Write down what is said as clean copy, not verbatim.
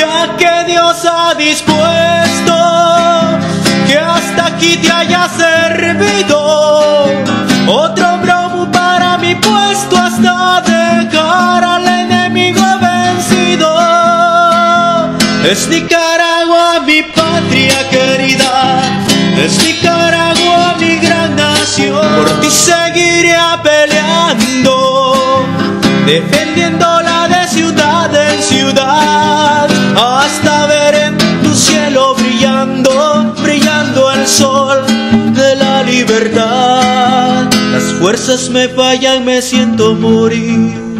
ya que Dios ha dispuesto que hasta aquí te haya servido. Otro bromo para mi puesto hasta dejar al enemigo vencido. Es Nicaragua mi patria querida, es Nicaragua mi gran nación. Por ti seguiré peleando, defendiéndola de ciudad en ciudad, hasta ver en tu cielo brillando, brillando el sol de la libertad. Las fuerzas me fallan, me siento morir.